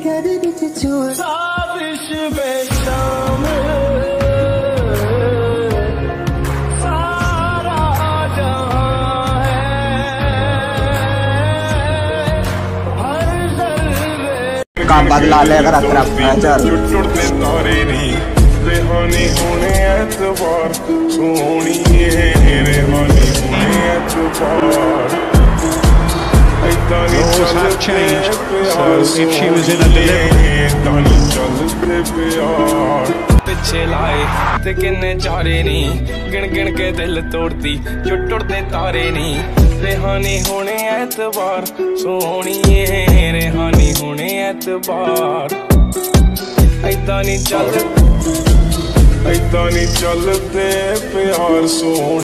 साजिश बेशाम सारा जहां है हर जर्रे का बदला लेकर टुटते तारे नहीं रेहानी होने एतबार सोनी रेहानी होने एतबार Laws have changed, so if she was in a पिछे लाए ते किन्ने चारे नी गिन गिन के दिल तोड़ती जो टुटते तारे नी रेहानी होने एतबार सोनी रेहानी होने एतबार ऐदा नी चलते प्यार सोनी।